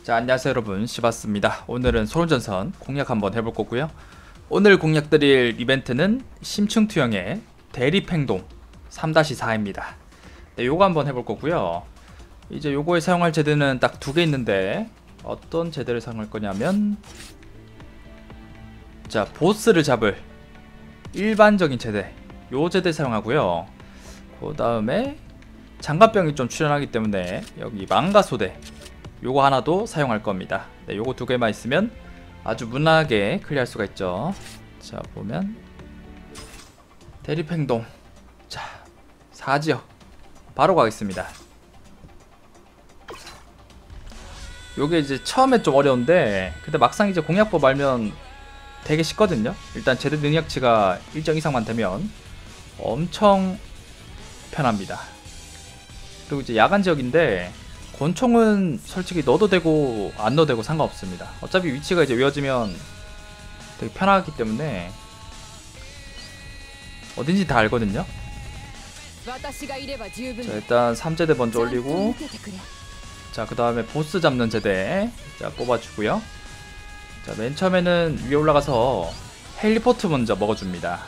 자, 안녕하세요 여러분, 시바스입니다. 오늘은 소론전선 공략 한번 해볼 거고요. 오늘 공략드릴 이벤트는 심층투영의 대립행동 3-4입니다. 네, 요거 한번 해볼 거고요. 이제 요거에 사용할 제드는 딱 두 개 있는데 어떤 제드를 사용할 거냐면, 자, 보스를 잡을 일반적인 제드, 요 제드 사용하고요. 그 다음에 장갑병이 좀 출연하기 때문에 여기 망가소대 요거 하나도 사용할 겁니다. 네, 요거 두 개만 있으면 아주 무난하게 클리어할 수가 있죠. 자, 보면 대립행동, 자, 4지역 바로 가겠습니다. 요게 이제 처음에 좀 어려운데 근데 막상 이제 공략법 알면 되게 쉽거든요. 일단 제드 능력치가 일정 이상만 되면 엄청 편합니다. 그리고 이제 야간 지역인데 권총은 솔직히 넣어도 되고 안 넣어도 되고 상관없습니다. 어차피 위치가 이제 외워지면 되게 편하기 때문에 어딘지 다 알거든요. 자, 일단 3제대 먼저 올리고, 자, 그 다음에 보스 잡는 제대 자 뽑아주고요. 자, 맨 처음에는 위에 올라가서 헬리포트 먼저 먹어줍니다.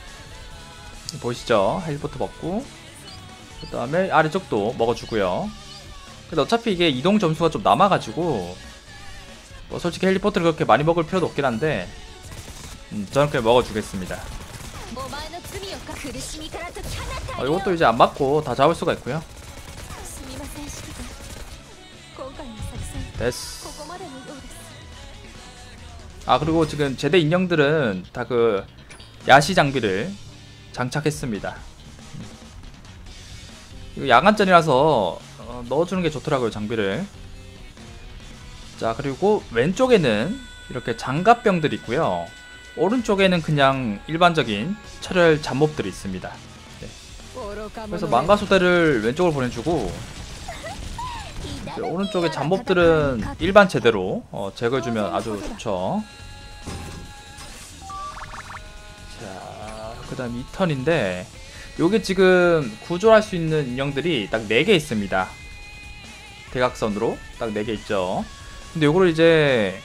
보이시죠? 헬리포트 먹고, 그 다음에 아래쪽도 먹어주고요. 근데 어차피 이게 이동 점수가 좀 남아가지고 뭐 솔직히 헬리포트를 그렇게 많이 먹을 필요도 없긴 한데 저는 그냥 먹어주겠습니다. 이것도 이제 안 맞고 다 잡을 수가 있고요. 됐어. 아, 그리고 지금 제대 인형들은 다 그 야시 장비를 장착했습니다. 이거 야간전이라서 넣어주는 게 좋더라고요, 장비를. 자, 그리고 왼쪽에는 이렇게 장갑병들이 있고요. 오른쪽에는 그냥 일반적인 철혈 잡몹들이 있습니다. 네. 그래서 망가소대를 왼쪽으로 보내주고, 오른쪽에 잡몹들은 일반 제대로 제거해주면 아주 좋죠. 자, 그 다음 2턴인데 요게 지금 구조할 수 있는 인형들이 딱 4개 있습니다. 대각선으로 딱 4개 있죠. 근데 요거를 이제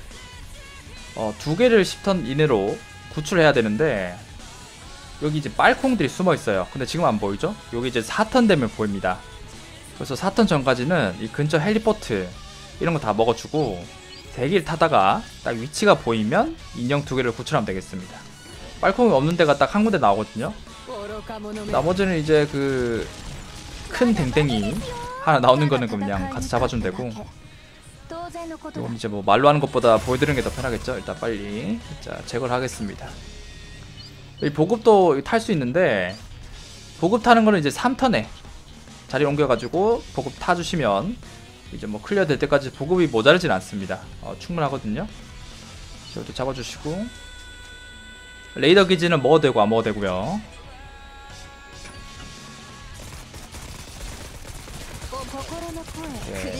2개를 10턴 이내로 구출해야 되는데 여기 이제 빨콩들이 숨어 있어요. 근데 지금 안 보이죠? 여기 이제 4턴 되면 보입니다. 그래서 4턴 전까지는 이 근처 헬리포트 이런 거 다 먹어주고 대기를 타다가 딱 위치가 보이면 인형 2개를 구출하면 되겠습니다. 빨콩이 없는 데가 딱 한 군데 나오거든요. 나머지는 이제 그 큰 댕댕이 하나 나오는 거는 그냥 가서 잡아주면 되고, 이건 이제 뭐 말로 하는 것보다 보여드리는 게 더 편하겠죠. 일단 빨리 자 제거를 하겠습니다. 이 보급도 탈 수 있는데 보급 타는 거는 이제 3턴에 자리 옮겨가지고 보급 타주시면 이제 뭐 클리어 될 때까지 보급이 모자르진 않습니다. 충분하거든요. 이것도 잡아주시고, 레이더 기지는 먹어도 되고 안 먹어도 되고요. 네.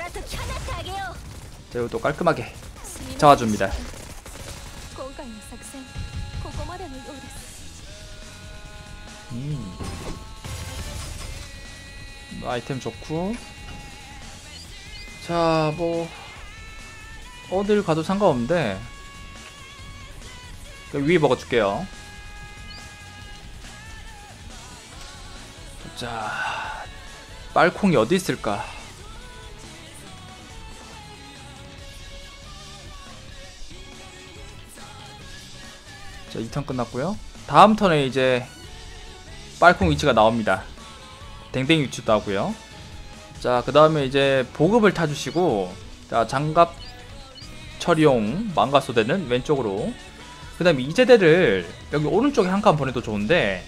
자, 이것도 깔끔하게 잡아줍니다. 아이템 좋고, 자, 뭐 어딜 가도 상관없는데 위에 먹어줄게요. 자, 빨콩이 어디 있을까? 자, 2턴 끝났고요. 다음 턴에 이제 빨콩 위치가 나옵니다. 댕댕이 위치도 하고요. 자, 그 다음에 이제 보급을 타주시고, 자, 장갑 처리용 망가소대는 왼쪽으로, 그 다음에 이 제대를 여기 오른쪽에 한 칸 보내도 좋은데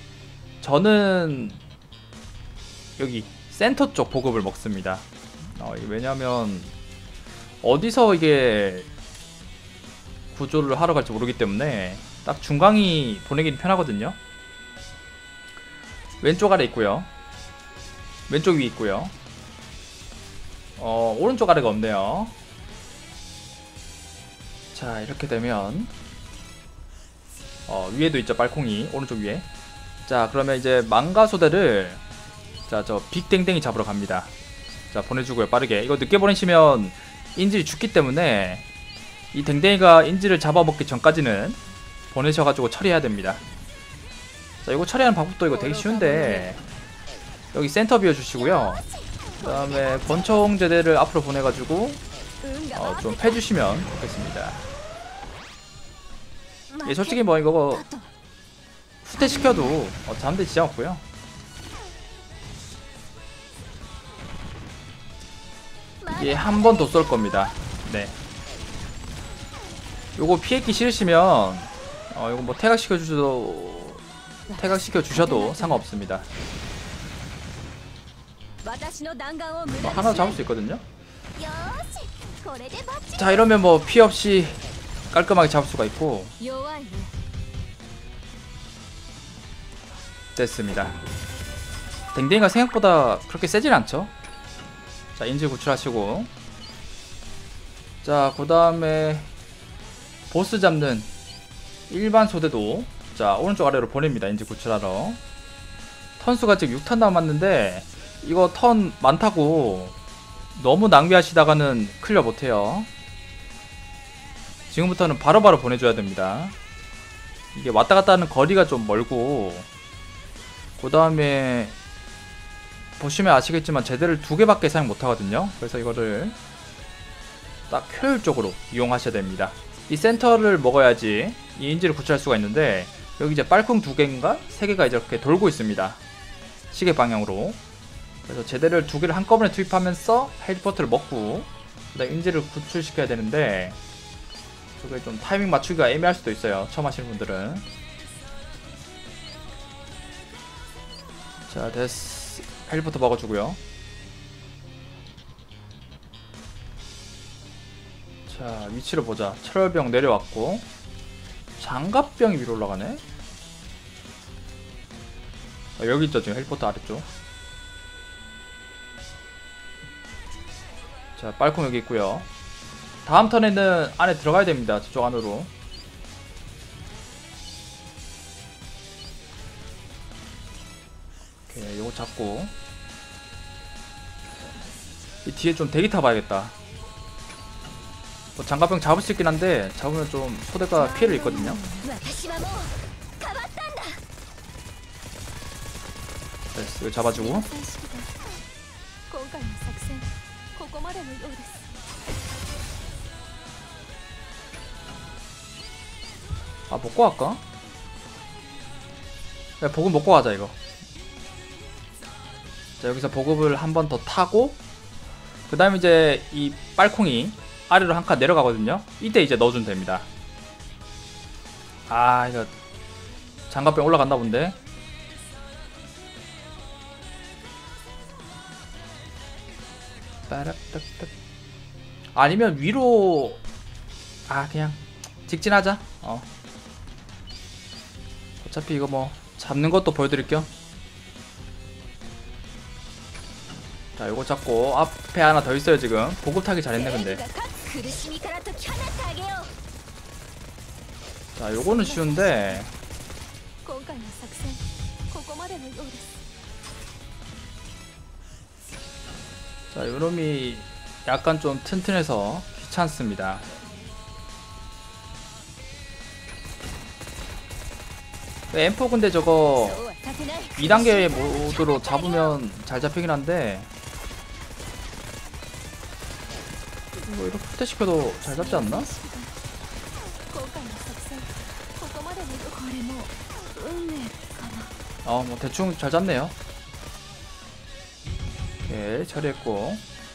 저는 여기 센터 쪽 보급을 먹습니다. 왜냐면 어디서 이게 구조를 하러 갈지 모르기 때문에 딱 중앙이 보내기는 편하거든요. 왼쪽 아래 있고요. 왼쪽 위에 있고요. 오른쪽 아래가 없네요. 자, 이렇게 되면 위에도 있죠, 빨콩이. 오른쪽 위에. 자, 그러면 이제 망가소대를 자, 저 빅땡땡이 잡으러 갑니다. 자, 보내주고요, 빠르게. 이거 늦게 보내시면 인질이 죽기 때문에 이 댕댕이가 인질을 잡아먹기 전까지는 보내셔가지고 처리해야 됩니다. 자, 이거 처리하는 방법도 이거 되게 쉬운데 여기 센터 비워주시고요. 그 다음에 권총 제대를 앞으로 보내가지고 좀 패주시면 좋겠습니다. 예, 솔직히 뭐 이거 후퇴시켜도 잡는데 지장 없고요. 예, 한 번 더 쏠 겁니다. 네. 요거 피했기 싫으시면 요거 뭐 태각시켜 주셔도 상관없습니다. 하나 잡을 수 있거든요. 자, 이러면 뭐 피해 없이 깔끔하게 잡을 수가 있고. 됐습니다. 댕댕이가 생각보다 그렇게 세진 않죠. 자, 인질 구출하시고, 자, 그 다음에 보스 잡는 일반 소대도 자, 오른쪽 아래로 보냅니다. 인질 구출하러. 턴수가 지금 6턴 남았는데 이거 턴 많다고 너무 낭비하시다가는 클리어 못해요. 지금부터는 바로바로 보내줘야 됩니다. 이게 왔다갔다 하는 거리가 좀 멀고, 그 다음에 보시면 아시겠지만 제대를 2개밖에 사용 못하거든요. 그래서 이거를 딱 효율적으로 이용하셔야 됩니다. 이 센터를 먹어야지 이 인지를 구출할 수가 있는데, 여기 이제 빨콩 2개인가 3개가 이제 이렇게 돌고 있습니다. 시계 방향으로. 그래서 제대를 2개를 한꺼번에 투입하면서 헬리포트를 먹고 그다음 인지를 구출시켜야 되는데, 저게 좀 타이밍 맞추기가 애매할 수도 있어요, 처음 하시는 분들은. 자, 됐어. 헬리포트 먹어주고요. 자, 위치를 보자. 철혈병 내려왔고 장갑병이 위로 올라가네. 여기 있죠, 지금 헬리포트 아래쪽. 자, 빨콩 여기 있고요. 다음 턴에는 안에 들어가야 됩니다. 저쪽 안으로. 오케이, 요거 잡고 이 뒤에 좀 대기 타봐야겠다. 뭐 장갑병 잡을 수 있긴 한데 잡으면 좀 소대가 피해를 입거든요. 됐어, 이거 잡아주고. 아, 먹고 갈까? 야, 보급 먹고 가자 이거. 자, 여기서 보급을 한 번 더 타고, 그 다음에 이제 이 빨콩이 아래로 한 칸 내려가거든요. 이때 이제 넣어주면 됩니다. 아, 이거 장갑병 올라갔나 본데. 아니면 위로, 그냥 직진하자. 어차피 이거 뭐 잡는 것도 보여드릴게요. 자, 요거 잡고 앞에 하나 더 있어요. 지금 보급 타기 잘했네. 근데 자, 요거는 쉬운데 자, 요놈이 약간 좀 튼튼해서 귀찮습니다. M4 근데 저거 2단계 모드로 잡으면 잘 잡히긴 한데, 이거 이렇게 후퇴시켜도 잘 잡지 않나? 뭐 대충 잘 잡네요. 오케이, 처리했고.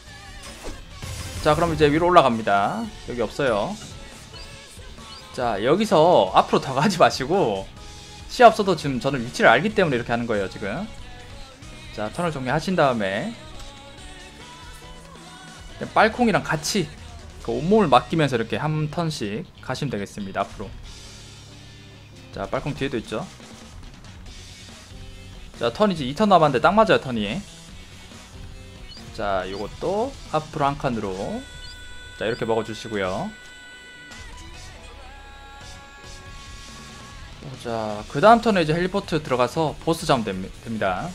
자, 그럼 이제 위로 올라갑니다. 여기 없어요. 자, 여기서 앞으로 더 가지 마시고, 시야 없어도 지금 저는 위치를 알기 때문에 이렇게 하는 거예요, 지금. 자, 턴을 정리하신 다음에 빨콩이랑 같이 그 온몸을 맡기면서 이렇게 한 턴씩 가시면 되겠습니다, 앞으로. 자, 빨콩 뒤에도 있죠. 자, 턴 이제 2턴 남았는데 딱 맞아요, 턴이. 자, 요것도 앞으로 한 칸으로 자, 이렇게 먹어주시고요. 자, 그 다음 턴에 이제 헬리포트 들어가서 보스 잡으면 됩니다.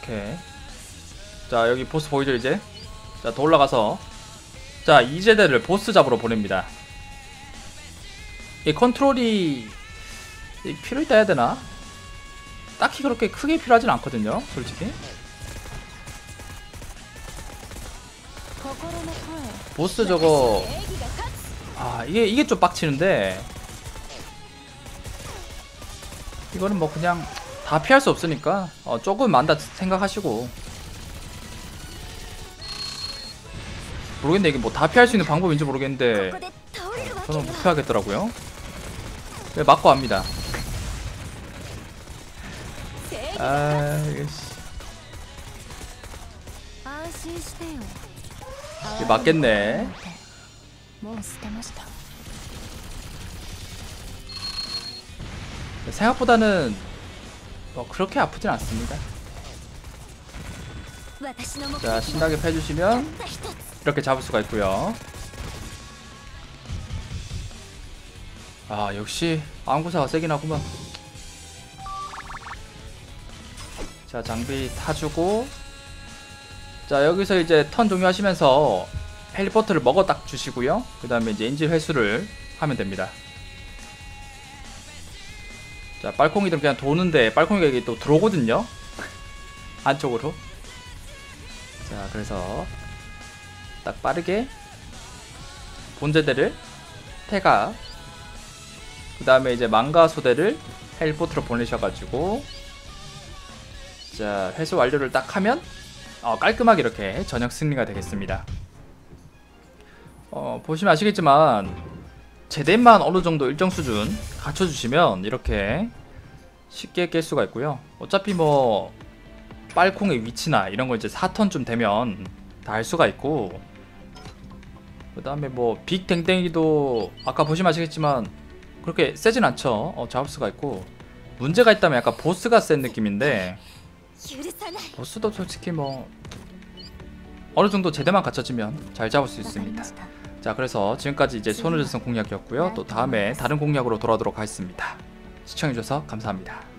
오케이. 자, 여기 보스 보이죠 이제? 자, 더 올라가서 자, 이제대를 보스 잡으러 보냅니다. 이 컨트롤이 필요있다 해야 되나? 딱히 그렇게 크게 필요하진 않거든요, 솔직히. 보스 저거 이게 좀 빡치는데, 이거는 뭐 그냥 다 피할 수 없으니까 조금 많다 생각하시고. 모르겠네, 이게 뭐 다 피할 수 있는 방법인지 모르겠는데 저는 못 피하겠더라고요. 왜 맞고 합니다. 이게 맞겠네. 생각보다는 그렇게 아프진 않습니다. 자, 신나게 패주시면 이렇게 잡을 수가 있고요. 아, 역시 안구사가 세긴 하구만. 자, 장비 타주고, 자, 여기서 이제 턴 종료하시면서 헬리포트를 먹어 딱 주시고요. 그 다음에 이제 엔진 회수를 하면 됩니다. 자, 빨콩이들은 그냥 도는데 빨콩이가 여기 또 들어오거든요. 안쪽으로. 자, 그래서 딱 빠르게 본제대를 태가, 그 다음에 이제 망가 소대를 헬리포트로 보내셔가지고, 자, 회수 완료를 딱 하면 깔끔하게 이렇게 저녁 승리가 되겠습니다. 보시면 아시겠지만 제대만 어느 정도 일정 수준 갖춰주시면 이렇게 쉽게 깰 수가 있고요. 어차피 뭐 빨콩의 위치나 이런 거 이제 4턴쯤 되면 다 알 수가 있고, 그 다음에 뭐 빅땡땡이도 아까 보시면 아시겠지만 그렇게 세진 않죠. 잡을 수가 있고, 문제가 있다면 약간 보스가 센 느낌인데, 보스도 솔직히 뭐 어느 정도 제대만 갖춰지면 잘 잡을 수 있습니다. 자, 그래서 지금까지 이제 손을 전선 공략이었고요. 또 다음에 다른 공략으로 돌아오도록 하겠습니다. 시청해주셔서 감사합니다.